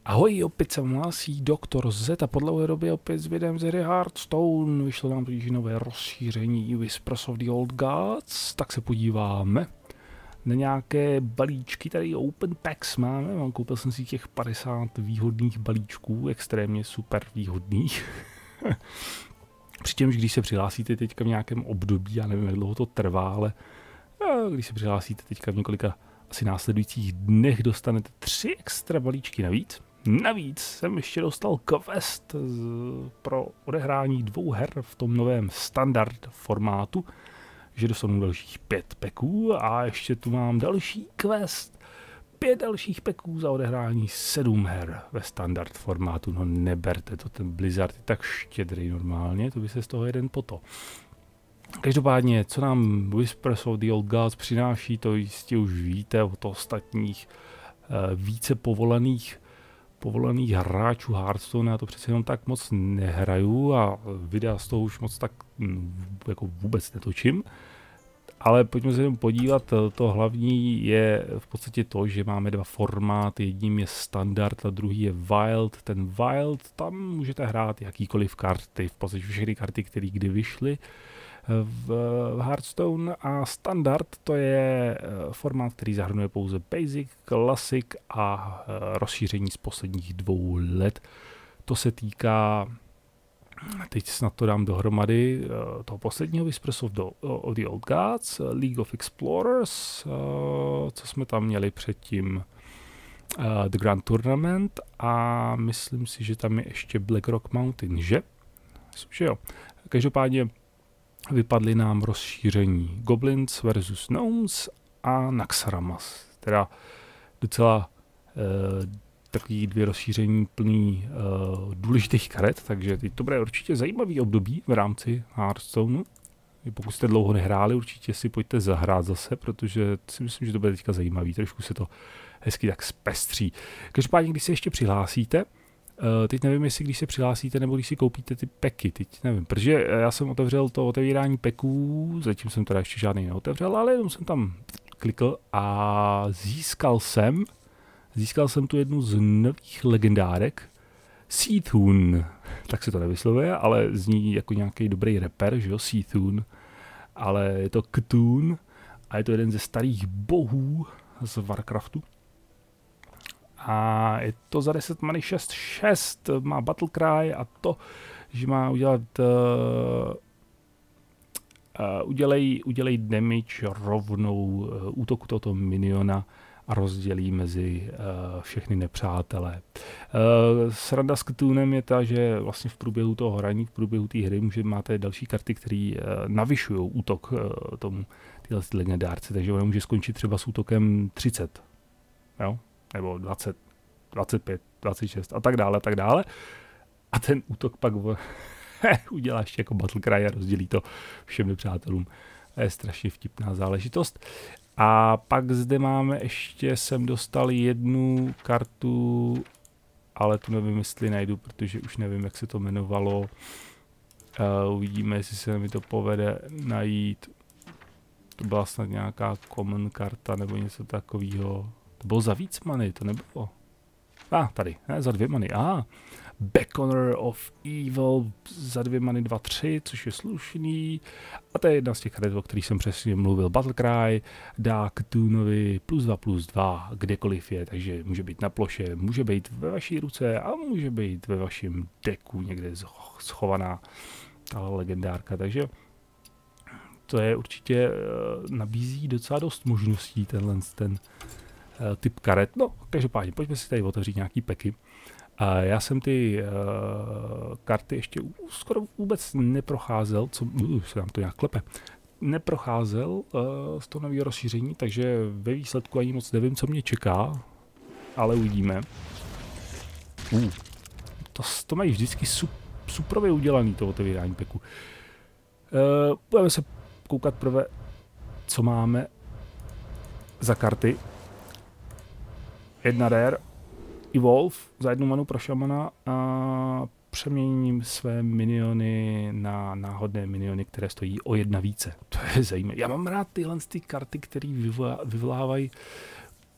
Ahoj, opět se hlásí Doktor Z a po dlouhé době opět s videem z hry Hearthstone. Vyšlo nám totiž nové rozšíření Whispers of the Old Gods, tak se podíváme na nějaké balíčky, tady Open Packs máme, koupil jsem si těch 50 výhodných balíčků, extrémně super výhodných. Přičemž když se přihlásíte teďka v nějakém období, já nevím, jak dlouho to trvá, ale když se přihlásíte teďka v několika asi následujících dnech, dostanete 3 extra balíčky navíc. Navíc jsem ještě dostal quest pro odehrání 2 her v tom novém standard formátu, že dostanu dalších 5 packů a ještě tu mám další quest, 5 dalších packů za odehrání 7 her ve standard formátu. No neberte to, ten Blizzard je tak štědrý normálně, to by se z toho jeden poto. Každopádně, co nám Whispers of the Old Gods přináší, to jistě už víte od ostatních více povolených hráčů Hearthstone. Já to přece jenom tak moc nehraju a videa z toho už moc tak jako vůbec netočím. Ale pojďme se jenom podívat, to hlavní je v podstatě to, že máme 2 formáty, jedním je standard a druhý je wild. Ten wild, tam můžete hrát jakýkoliv karty, v podstatě všechny karty, které kdy vyšly v Hearthstone, a standard to je formát, který zahrnuje pouze Basic, Classic a rozšíření z posledních 2 let. To se týká, teď snad to dám dohromady, toho posledního Whispers of the Old Gods, League of Explorers, co jsme tam měli předtím, The Grand Tournament, a myslím si, že tam je ještě Black Rock Mountain, že? Myslím, že jo. Každopádně vypadly nám rozšíření Goblins versus Gnomes a Naxxramas. Teda docela takový 2 rozšíření plný důležitých karet, takže teď to bude určitě zajímavý období v rámci Hearthstoneu. Pokud jste dlouho nehráli, určitě si pojďte zahrát zase, protože si myslím, že to bude teďka zajímavý, trošku se to hezky tak zpestří. Každopádně, když se ještě přihlásíte, teď nevím, jestli když se přihlásíte nebo když si koupíte ty packy, teď nevím, protože já jsem otevřel to otevírání packů, zatím jsem teda ještě žádný neotevřel, ale jenom jsem tam klikl a získal jsem tu jednu z nových legendárek, Seathun, tak se to nevyslovuje, ale zní jako nějaký dobrý rapper, že jo, Seathun, ale je to Cthulhu a je to jeden ze starých bohů z Warcraftu. A je to za 10 many 6/6, má battle cry a to, že má udělat udělej damage rovnou útoku tohoto miniona a rozdělí mezi všechny nepřátelé. Sranda s Cthulhem je ta, že vlastně v průběhu toho hraní, v průběhu té hry máte další karty, které navyšují útok tomu téhle legendárce, takže ona může skončit třeba s útokem 30, jo? Nebo 20, 25, 26 a tak dále. A ten útok pak udělá ještě jako battle cry a rozdělí to všem nepřátelům. To je strašně vtipná záležitost. A pak zde máme ještě, jsem dostal jednu kartu, ale tu nevím, jestli najdu, protože už nevím, jak se to jmenovalo. Uvidíme, jestli se mi to povede najít. To byla snad nějaká common karta nebo něco takového. To bylo za víc many, to nebylo. Tady, ne, za 2 many. Beckoner of Evil za 2 many 2/3, což je slušný. A to je jedna z těch karet, o kterých jsem přesně mluvil. Battle Cry dá Cthulhunovi +2/+2, kdekoliv je, takže může být na ploše, může být ve vaší ruce a může být ve vašem deku někde schovaná ta legendárka, takže to je určitě, nabízí docela dost možností ten typ karet. No, každopádně, pojďme si tady otevřít nějaký packy. Já jsem ty karty ještě skoro vůbec neprocházel, se nám to nějak klepe, neprocházel z toho nového rozšíření, takže ve výsledku ani moc nevím, co mě čeká, ale uvidíme. To mají vždycky suprově udělaný, to otevírání packu. Budeme se koukat prvé, co máme za karty. 1 rare, Evolve za 1 manu pro šamana a přeměním své miniony na náhodné miniony, které stojí o 1 více. To je zajímavé. Já mám rád tyhle karty, které vyvolávají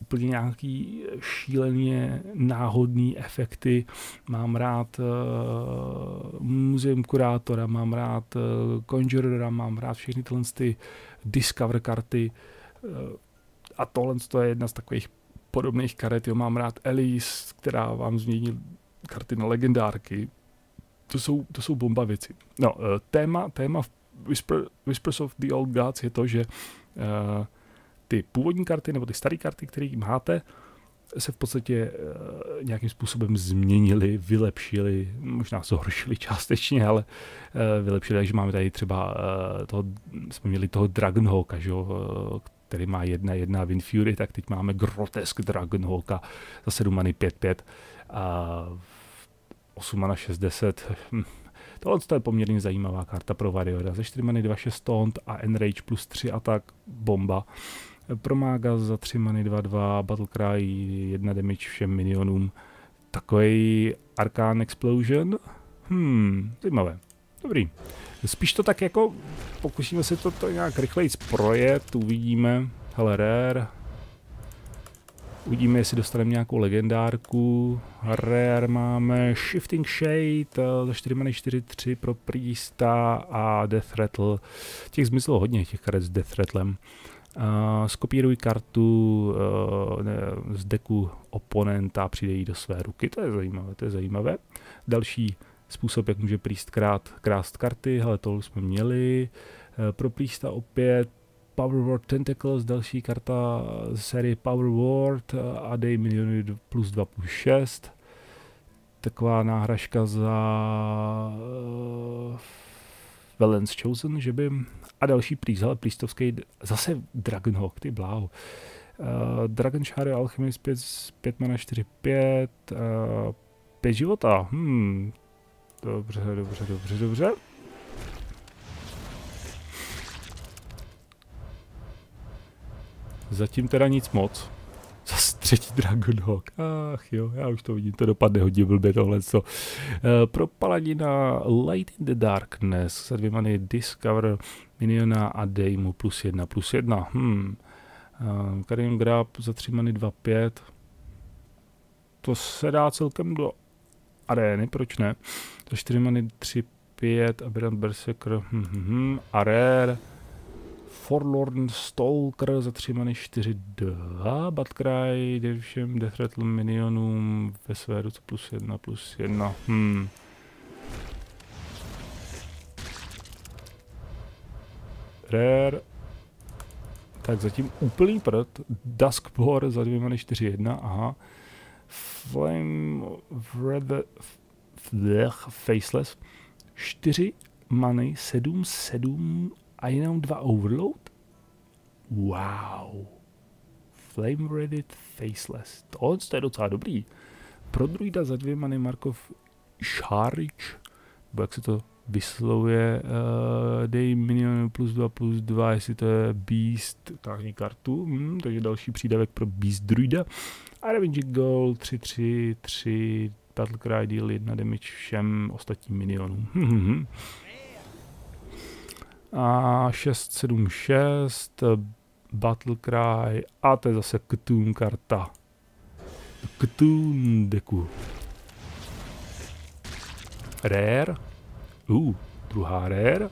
úplně nějaký šíleně náhodný efekty. Mám rád Muzeum kurátora, mám rád Conjurera, mám rád všechny tyhle ty Discover karty. A tohle je jedna z takových podobných karet. Jo, mám rád Elise, která vám změní karty na legendárky. To jsou bomba věci. No, téma Whispers of the Old Gods je to, že ty původní karty nebo ty staré karty, které máte, se v podstatě nějakým způsobem změnily, vylepšily, možná zhoršily částečně, ale vylepšily, takže máme tady třeba jsme měli toho Dragonhawka, že jo, který má 1/1 Wind Fury, tak teď máme Grotesk Dragonhawka za 7 many 5/5 a 8 mana 6/10. Tohle je poměrně zajímavá karta pro Warriora. Za 4 many 2/6 taunt a Enrage plus 3 atak, bomba. Pro mága za 3 many 2/2, Battlecry 1 damage všem minionům. Takový Arcane Explosion. Zajímavé. Dobrý. Spíš to tak jako, pokusíme se to nějak rychleji projet, uvidíme. Hele, rare. Uvidíme, jestli dostaneme nějakou legendárku. Rare máme Shifting Shade za 4 many 4/3 pro Priesta a Death Rattle. Těch zmizelo hodně, těch karet s Death Rattlem. Skopíruj kartu z deku oponenta a přidej ji do své ruky. To je zajímavé. Další způsob, jak může Priest krást karty. Hele, tohle jsme měli. Pro Priesta opět Power Word Tentacles, další karta z série Power Word a dej miniony plus 2 plus 6. Taková náhražka za Valence Chosen, že by. A další Priest, hele, Priestovský, zase Dragonhawk, ty bláho. Dragon Shard Alchemist 5 mana 4/5, 5 života, Dobře. Zatím teda nic moc. Zase třetí Dragonhawk. Ach jo, já už to vidím, to dopadne hodně blbě tohleto. Pro Paladina Light in the Darkness za 2 many Discover miniona a dej mu +1/+1. Karim Grab za 3 many 2/5. To se dá celkem do arény, proč ne? Za 4 many 3/5 Aberrant Berserker. A rare Forlorn Stalker za 3 many 4/2. Battlecry jde všem Death Rattle minionům ve své ruce +1/+1. Rare. Tak zatím úplný prd. Duskboar za 2 many 4/1. Aha. Flame Faceless 4 many 7/7 a jenom 2 overload? Wow. Flame Reddit Faceless. To je docela dobrý. Pro druida za 2 many Markov Charge, nebo jak se to vyslovuje, dej minion +2/+2, jestli to je Beast, táhni kartu, takže další přídavek pro Beast druida. A Revenge Goal 3/3 Battlecry deal 1 damage všem ostatním minionům. A 6/7/6 Battlecry a to je zase Cthulhu karta. Cthulhu deku. Rare. Druhá rare.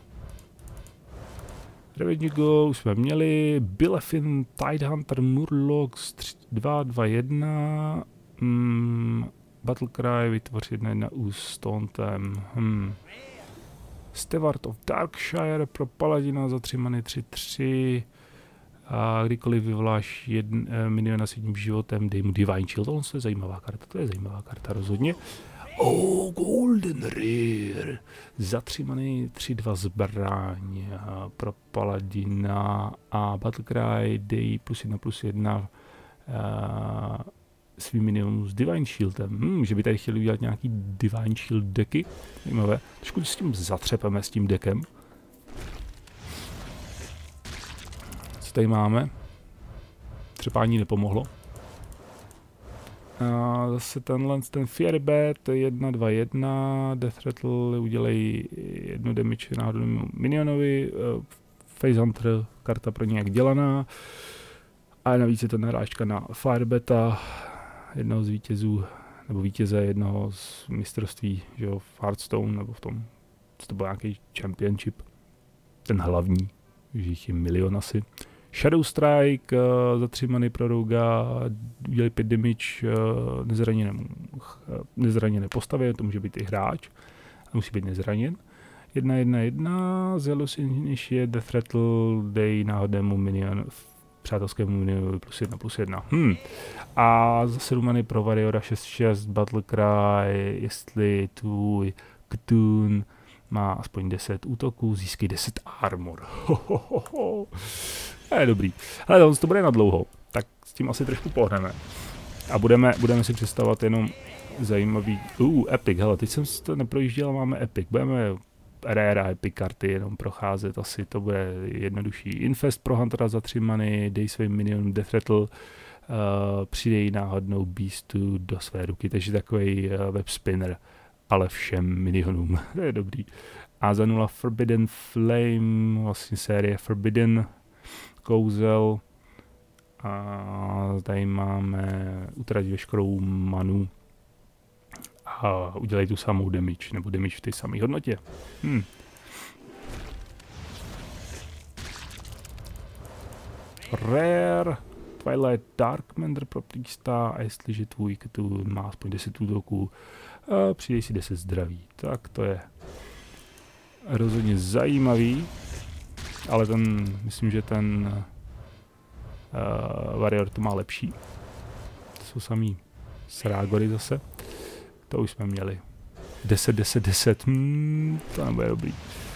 Revenge Goal už jsme měli. Billefin Tidehunter Murlocs 2/2/1. Battlecry vytvoř 1/1 s Tauntem. Steward of Darkshire pro Paladina za 3 many 3/3. A kdykoliv vyvoláš miniona s jedním životem, dej mu Divine Shield. To je zajímavá karta, rozhodně. Golden Rare. Za 3 many 3/2 zbraň pro Paladina a Battlecry dej +1/+1 svým minionům s Divine Shieldem. Že by tady chtěli udělat nějaký Divine Shield deky. Zajímavé. Trošku s tím zatřepeme s tím dekem. Co tady máme? Třepání nepomohlo. A zase ten Fairbed 1/2/1, Death Rattle udělej 1 damage náhodnému minionovi, Face Hunter, karta pro nějak dělaná. A navíc je to narážka na Firebeta, jednoho z vítězů, nebo vítěze jednoho z mistrovství, že jo, v Hearthstone, nebo v tom, co to byl nějaký championship, ten hlavní, že jich je milion asi. Shadow Strike za 3 many pro Roga, udělí 5 damage nezraněné postavě, to může být i hráč, musí být nezraněn. 1/1/1, Zealous Initiate, Death Rattle, dej náhodnému minionu, přátelskému minionu +1/+1. A za 7 many pro Warriora 6/6, Battlecry, jestli tvůj Cthulhu má aspoň 10 útoků, získej 10 armor. Je dobrý. Ale to bude na dlouho, tak s tím asi trošku pohneme. A budeme si představovat jenom zajímavý... Epic, hele, teď jsem to neprojížděl, máme Epic. Budeme rare Epic karty jenom procházet, asi to bude jednodušší. Infest pro Huntera za 3 many, dej svým minionům Death Rattle, přidej náhodnou Beastu do své ruky, takže takový web spinner, ale všem minionům. To je dobrý. A za 0 Forbidden Flame, vlastně série Forbidden kouzel. A tady máme utratit veškerou manu a udělej tu samou damage, nebo damage v té samé hodnotě. Rare Twilight Darkmender pro Priesta, a jestliže tvůj Cthulhu má aspoň 10 útoků, přidej si 10 zdraví. Tak to je rozhodně zajímavý, ale myslím, že ten Warrior to má lepší. To jsou samý Srágory zase. To už jsme měli. 10, 10, 10. To nebude dobrý.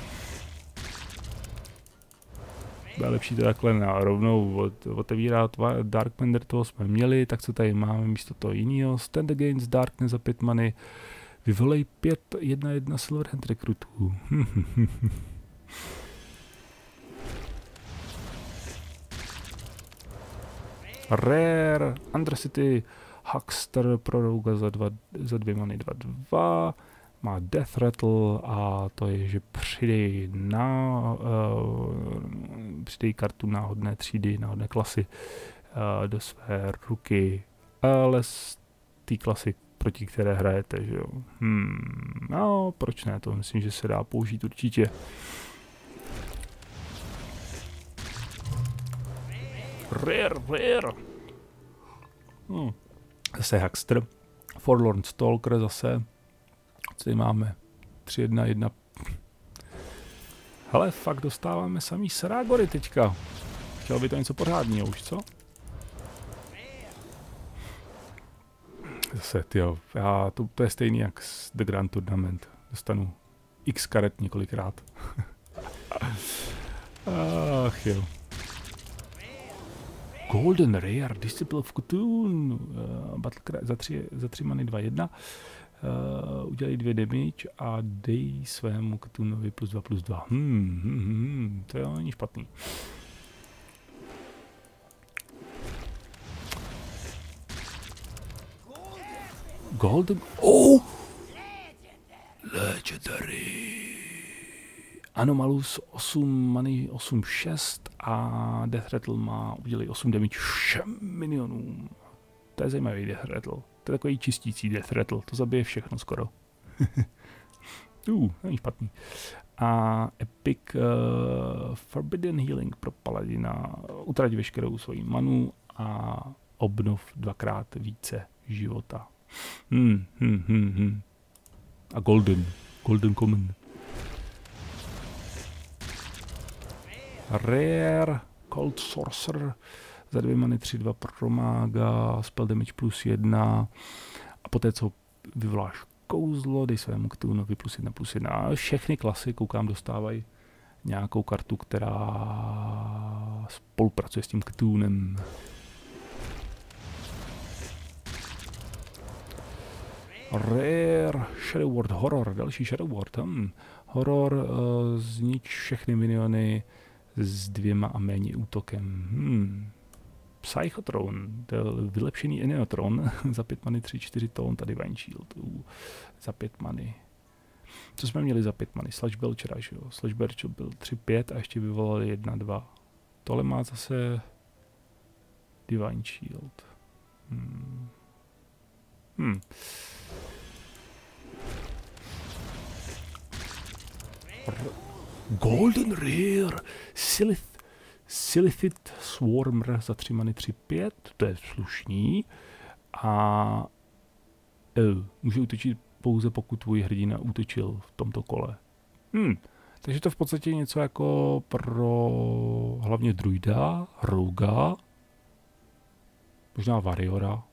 Bude lepší to takhle rovnou otevírat. Darkmender, toho jsme měli, tak co tady máme místo toho jiného. Stand Against Darkness za 5 many. Vyvolej 5/1/1 Silverhand rekrutů. Rare Undercity Huckster pro Roga za 2 many 2/2. Má Death Rattle a to je, že přidej kartu náhodné třídy, náhodné klasy do své ruky, ale z té klasy, proti které hrajete, že jo. No, proč ne, to myslím, že se dá použít určitě. Rare. Zase Huckster. Forlorn Stalker zase. Co tady máme? 3/1/1. Hele, fakt dostáváme samý Srágory teďka. Chtěl by to něco pořádného už, co? Zase, tyjo, to je stejný jak s The Grand Tournament. Dostanu x karet několikrát. Ach jo. Golden Rare, Disciple of Cthulhu, Battlecry za 3 many 2/1. Udělej 2 damage a dej svému Cthulhuvi +2/+2. To je není špatný. Golden... Legendary! Anomalus 8 many 8/6 a Death Rattle má udělej 8 damage všem minionům. To je zajímavý Death Rattle. To je takový čistící Death Rattle, to zabije všechno skoro. Není špatný. A Epic Forbidden Healing pro Paladina. Utrať veškerou svoji manu a obnov 2x více života. A Golden Common. Rare Cold Sorcerer za 2 many 3/2 pro mága, spell damage +1 a poté co vyvoláš kouzlo, dej svému Cthulhuvi +1/+1. A všechny klasy, koukám, dostávají nějakou kartu, která spolupracuje s tím Cthulhuem. Rare Shadow Ward Horror, další Shadow Ward. Horror, znič všechny miniony s 2 a méně útokem. Psychotron, to je vylepšený Eneotron, za 5 many 3/4 tón, tady Divine Shield, za 5 many. Co jsme měli za 5 many? Slash Belchera, že jo? Slash Belcher byl 3/5 a ještě vyvolali 1/2. Tohle má zase Divine Shield. Golden Rare. Silithid Swarmer za 3 many 3/5. To je slušný. A může útočit pouze pokud tvůj hrdina útočil v tomto kole. Takže to v podstatě něco jako pro hlavně druida, roga, možná variora.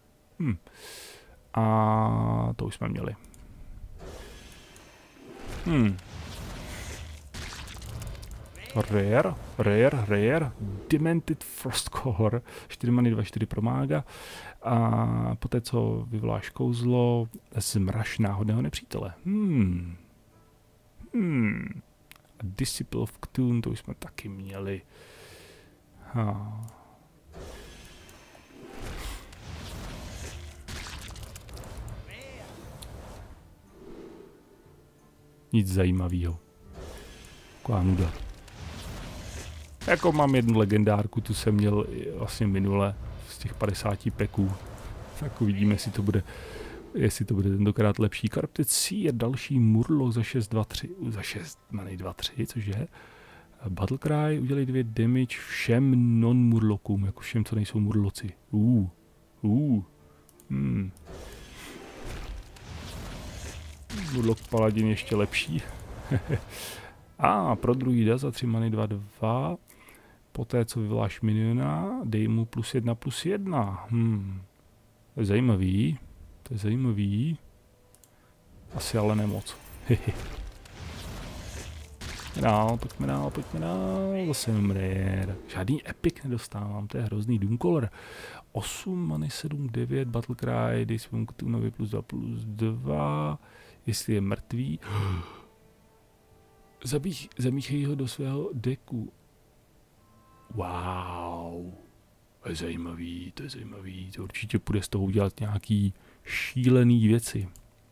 A to už jsme měli. Rare. Demented Frostcore. 4 many 2/4 pro mága. A poté, co vyvoláš kouzlo, zmraž náhodného nepřítele. Disciple of Cthulhu, to už jsme taky měli. Nic zajímavého. Taková nuda. Jako mám jednu legendárku, tu jsem měl vlastně minule z těch 50 peků. Tak uvidíme, jestli to bude tentokrát lepší. Karptic je další Murloc za 6/2/3, za 6 many 2/3, což je. Battlecry, udělej 2 damage všem non-murlokům, jako všem, co nejsou murloci. Murloc Paladin ještě lepší. A pro druida za 3 many 2/2. Poté, co vyvoláš miniona, dej mu +1/+1. To je zajímavý. Asi ale nemoc. Pojďme dál. Zase rare. Žádný epic nedostávám, to je hrozný. Doomcaller. 8 many 7/9, Battlecry, dej svému Cthulhunovi +2/+2. Jestli je mrtvý. Zamíchej ho do svého deku. Wow. To je zajímavý. To určitě půjde z toho udělat nějaký šílený věci.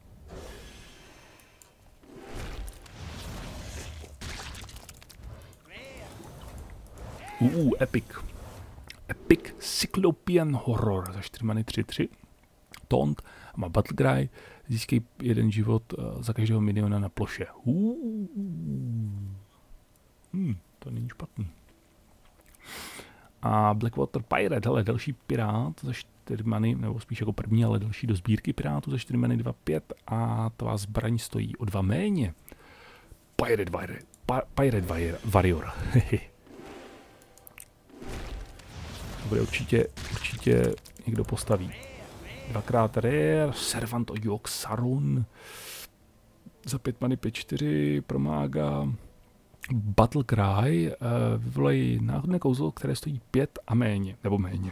Epic. Epic Cyclopean Horror za 4 many 3/3. Taunt má Battlecry. Získej 1 život za každého miniona na ploše. To není špatný. A Blackwater Pirate, hele, další pirát za 4 many, nebo spíš jako první, ale další do sbírky pirátů za 4 many 2/5 a tvá zbraň stojí o 2 méně. Pirate Warrior. To bude určitě někdo postaví. 2x rare, Servant of Yogg-Saron za 5 many 5/4 pro mága. Battlecry, vyvolej náhodné kouzlo, které stojí 5 a méně, nebo méně.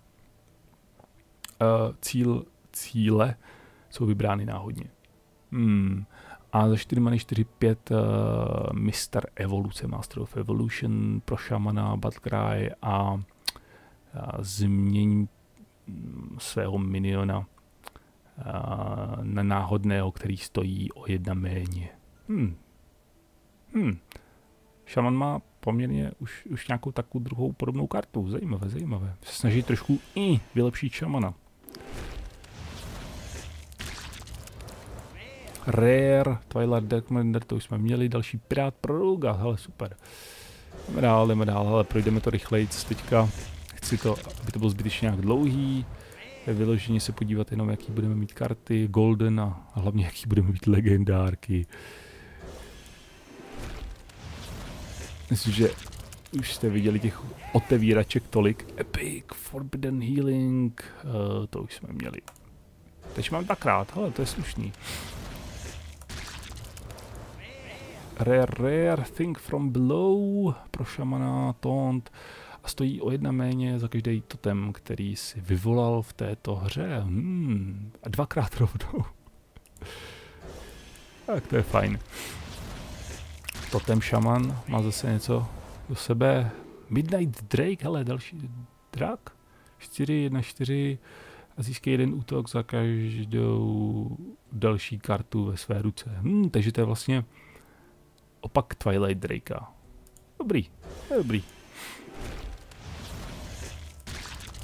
Cíle jsou vybrány náhodně. A za 4 many 4/5 Mr. Evoluce, Master of Evolution pro šamana, Battlecry a změní svého miniona na náhodného, který stojí o 1 méně. Šaman má poměrně už nějakou takovou druhou podobnou kartu. Zajímavé. Se snaží trošku vylepšit šamana. Rare, Twilight Dark Commander, to už jsme měli. Další pirát pro roga, hele super. Jdeme dál, hele, projdeme to rychleji teďka. Chci to, aby to bylo zbytečně nějak dlouhý. Vyloženě se podívat jenom, jaký budeme mít karty, golden a hlavně jaký budeme mít legendárky. Myslím, že už jste viděli těch otevíraček tolik. Epic, Forbidden Healing, to už jsme měli. Teď mám 2x, hele, to je slušný. Rare, Think from Below, pro šamana, Taunt. A stojí o 1 méně za každý totem, který si vyvolal v této hře. A 2x rovnou. Tak to je fajn. Totem šaman má zase něco do sebe. Midnight Drake, hele, další drak. 4/4 a získej 1 útok za každou další kartu ve své ruce. Takže to je vlastně opak Twilight Drakea. Dobrý.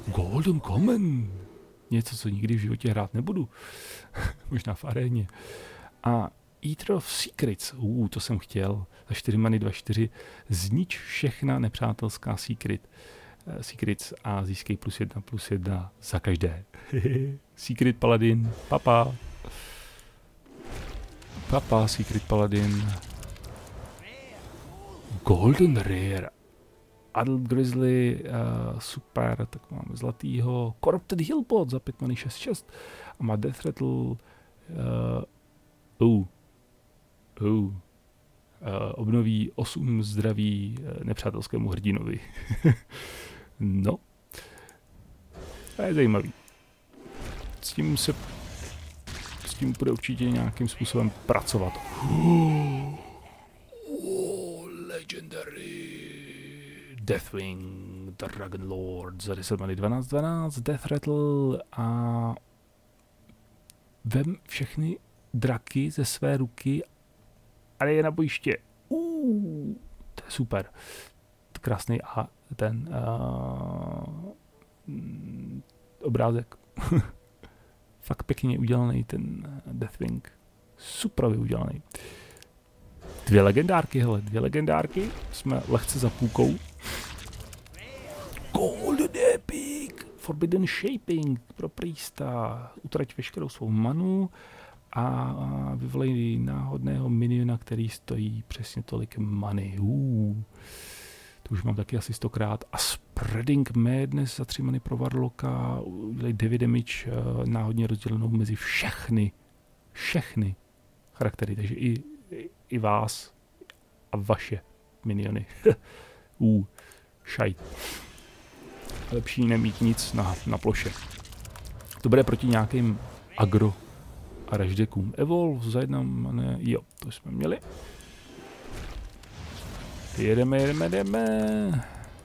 Golden Common. Něco, co nikdy v životě hrát nebudu. Možná v aréně. A Eater of Secrets. To jsem chtěl. Za 4 many 2/4. Znič všechna nepřátelská Secrets a získej +1/+1 za každé. Secret Paladin. Papa. Papa, Secret Paladin. Golden Rare. Adult Grizzly, super, tak máme zlatýho. Corrupted Hillbot za 5 many 6/6. A má Death Rattle. Obnoví 8 zdraví nepřátelskému hrdinovi. No. To je zajímavý. S tím bude určitě nějakým způsobem pracovat. Legendary Deathwing Dragon Lord za 10 many 12/12, Death Rattle a vem všechny draky ze své ruky a je na bojiště. To je super. Krásný a ten obrázek. Fakt pěkně udělaný ten Deathwing. Super udělaný. 2 legendárky, hele, 2 legendárky. Jsme lehce za půlkou. Golden Epic! Forbidden Shaping pro Priesta. Utrať veškerou svou manu a vyvolej náhodného miniona, který stojí přesně tolik many. To už mám taky asi 100krát. A Spreading Madness za 3 many pro Warlocka. Udělej 9 damage náhodně rozdělenou mezi všechny charaktery. Takže i vás a vaše miniony. Šajt. Lepší nemít nic na ploše. To bude proti nějakým agro a raždekům. Evolve za 1 mana. Jo, to jsme měli. Jedeme.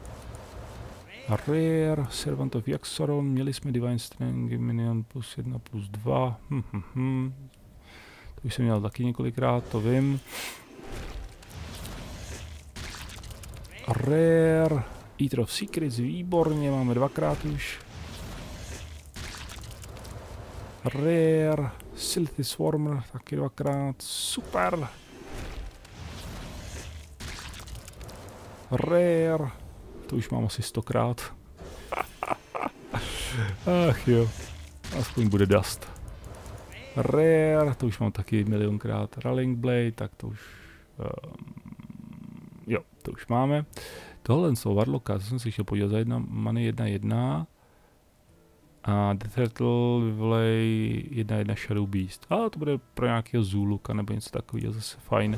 Rare, Servant of Yaxaron, měli jsme Divine Strength, minion +1/+2. To už jsem měl taky několikrát, to vím. Rare, Eater of Secrets, výborně, máme 2krát už. Rare, Silty Swarmer, taky 2krát, super. Rare, to už mám asi 100krát. Ach jo, aspoň bude Dust. Rare, to už mám taky milionkrát. Rallying Blade, tak to už... jo, to už máme. Tohle jsou Warlocka, to jsem si chtěl podívat za 1 many 1/1. A Death Rattle vyvolej 1/1 Shadow Beast. A to bude pro nějakého Zuluka nebo něco takového, zase fajn.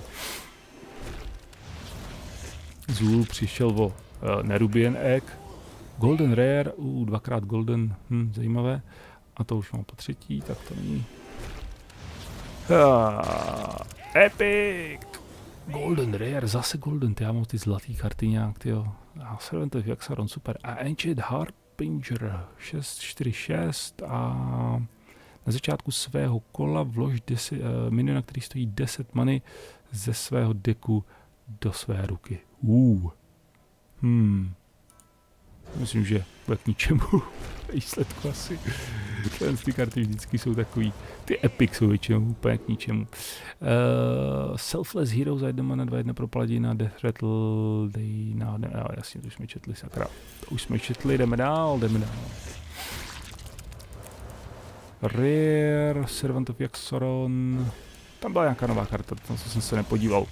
Zul přišel o Nerubian Egg. Golden Rare, 2krát Golden, zajímavé. A to už mám po 3, tak to není. Epic! Golden Rare, zase Golden, já mám ty zlatý karty nějak, tyjo. A Servant of Yaxaron, super. A Ancient Harbinger, 6/4/6 a na začátku svého kola vlož miniona, který stojí 10 many ze svého deku do své ruky. Myslím, že bude k ničemu. Výsledku asi. Ty karty vždycky jsou takový. Ty epic jsou většinou úplně k ničemu. Selfless Hero za 1 mana 2/1 pro Paladina, Death Rattle, jasně, to už jsme četli, sakra. To už jsme četli, jdeme dál. Rare, Servant of Yaxaron. Tam byla nějaká nová karta, na co jsem se nepodíval.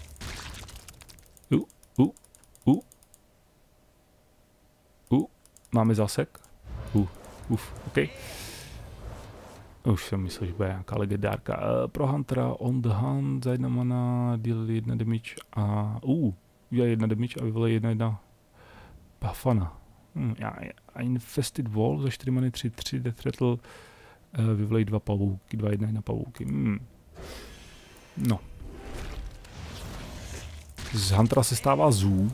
Máme zásek. OK. Už jsem myslel, že bude nějaká legendárka. Pro Huntera On the Hunt za 1 mana, deal 1 damage a... udělá 1 damage a vyvolej 1/1 Bafana. Infested Wall za 4 many 3/3, Death Rattle, vyvolej 2 pavouky, 2/1 pavouky. No. Z Huntera se stává Zoo.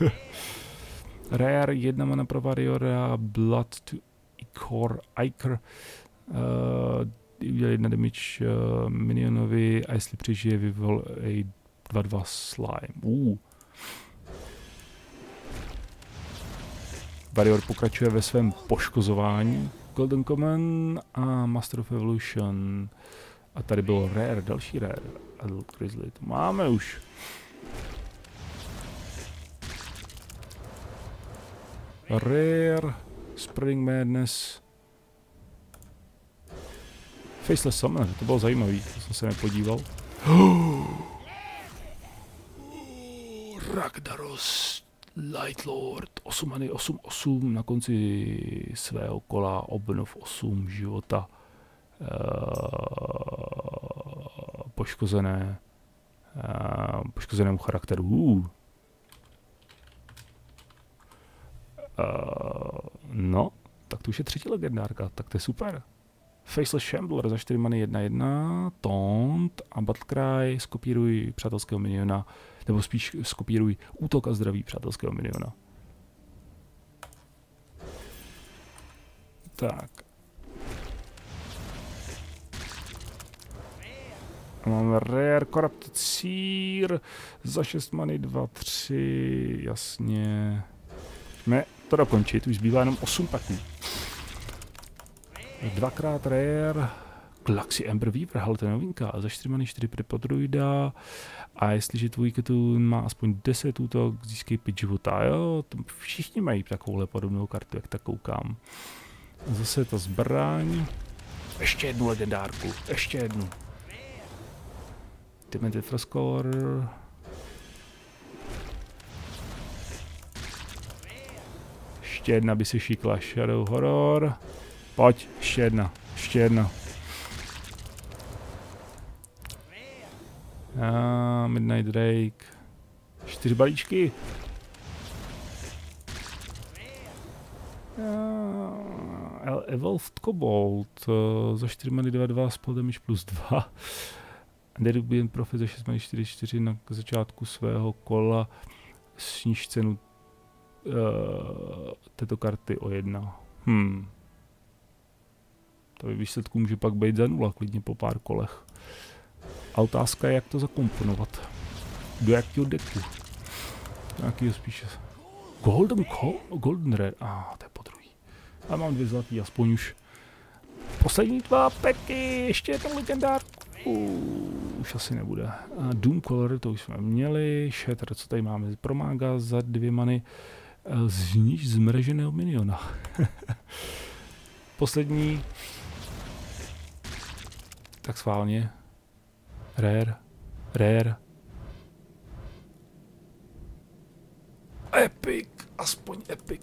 Rare, 1 mana pro Warriora, Blood to Ichor. Udělal 1 damage minionovi a jestli přežije, vyvolej 2/2 slime. Warrior pokračuje ve svém poškozování. Golden Common a Master of Evolution. A tady bylo Rare, další Rare. Adult Grizzly, to máme už. Rare, Spring Madness. Faceless Summoner, to bylo zajímavý, to jsem se nepodíval. Ragnaros Lightlord, 8 many, 8 na konci svého kola, obnov 8 života. Poškozenému charakteru. No, tak to už je třetí legendárka, tak to je super. Faceless Shambler za 4 many 1/1, Taunt a Battlecry, skopíruj přátelského miniona, nebo spíš skopíruj útok a zdraví přátelského miniona. Tak. A máme Rare Corrupted Seer za 6 many 2/3, jasně. Můžeme to dokončit, už zbývá jenom 8 paků. Dvakrát Rare, Galaxy Ember Weaver, hele to je novinka, za 4 many 4 Prepodruida a jestliže tvůj Ketun má aspoň 10 útok, získej 5 života, jo, to všichni mají takovouhle podobnou kartu, jak tak koukám. A zase ta zbraň, ještě jednu legendárku, ještě jednu. Demented Froscore. Ještě jedna by si šíkla, Shadow Horror. Pojď, ještě jedna, ještě jedna. Midnight Drake. 4 balíčky. Evolved Cobalt za 4 many 2/2, spell damage plus 2. Derubian Prophet za 6 many 4/4 na začátku svého kola. Sníž cenu této karty o 1. To by výsledku může pak být za 0, klidně po pár kolech. A otázka je, jak to zakomponovat. Do jakého deku? Do jakého spíše? Golden Rare. To je podruhý. A mám 2 zlatý, aspoň už. Poslední 2 peky, ještě je tam legendárku. Už asi nebude. Doom Color, to už jsme měli. Shatter, co tady máme? Promága za 2 many. Zniž zmraženého miniona. Poslední. Tak schválně. Rare. Epic, aspoň epic.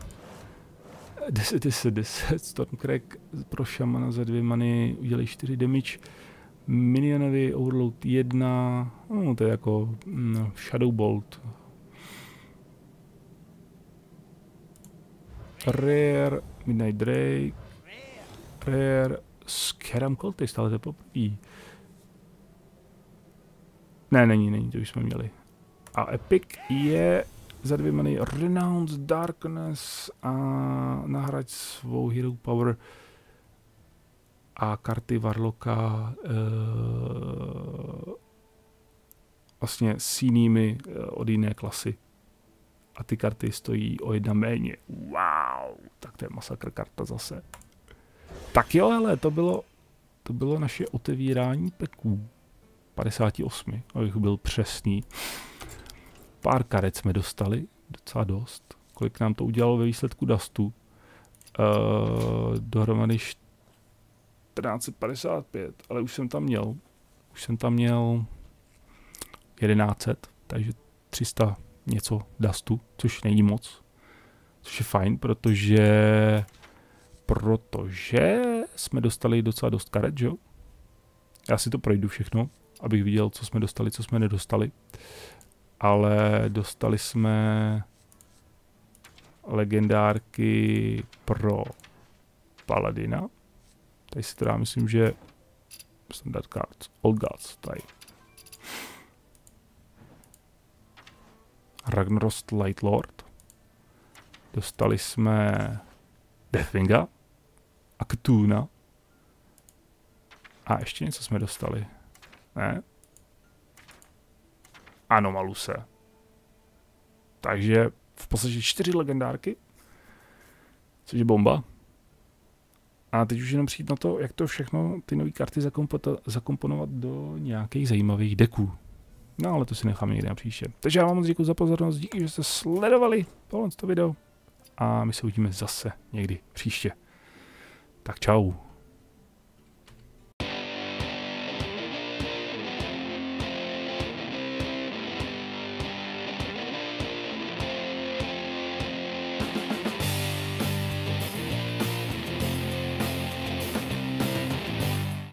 10. Stormcrack pro šamana za 2 many, udělej 4 damage. Minionovi Overload 1, to je jako Shadow Bolt. Rare, Midnight Drake, Rare, Scaram Cultist, ale to je poprvé. Ne, není, to už jsme měli. A Epic je za 2 many Renounce Darkness a nahraď svou Hero Power a karty Warlocka vlastně s jinými od jiné klasy. A ty karty stojí o 1 méně. Wow, tak to je masakr karta zase. Tak jo, hele, to bylo naše otevírání peků. 58, abych byl přesný. Pár karet jsme dostali, docela dost. Kolik nám to udělalo ve výsledku Dustu? Dohromady 1455, ale už jsem tam měl 1100, takže 300 něco Dustu, což není moc. Což je fajn, protože jsme dostali docela dost karet, že jo? Já si to projdu všechno, abych viděl, co jsme dostali, co jsme nedostali. Ale dostali jsme legendárky pro Paladina. Tady si teda myslím, že standard cards, Old Gods, tady. Ragnaros Lightlord. Dostali jsme Deathwinga a Ktuna. A ještě něco jsme dostali. Ne? Anomaluse. Takže v podstatě 4 legendárky. což je bomba. A teď už jenom přijít na to, jak to všechno, ty nové karty zakomponovat do nějakých zajímavých deků. No ale to si nechám někde na příště. Takže já vám moc děkuji za pozornost, díky, že jste sledovali tohle video. A my se uvidíme zase někdy příště. Tak čau.